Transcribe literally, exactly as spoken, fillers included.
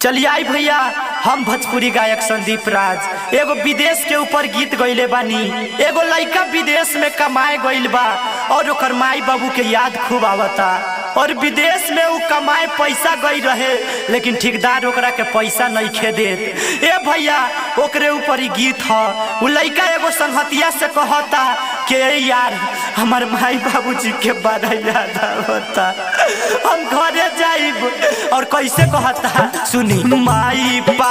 चलिए आई भैया, हम भोजपुरी गायक संदीप राज एगो विदेश के ऊपर गीत गईले बानी। एगो लड़का विदेश में कमाए गईल बा और ओकर माई बाबू के याद खूब आवता और विदेश में वो कमाए पैसा गई रहे, लेकिन ठेकेदार ओकरा के पैसा नहीं खे देत। ए भैया, ओकरे ऊपर ही गीत है। वो लड़का एगो संगतिया से कहता कि यार हमार माई बाबूजी के बड़ा याद आवता, हम घरे जाइब। और कैसे कहता सुनी, माई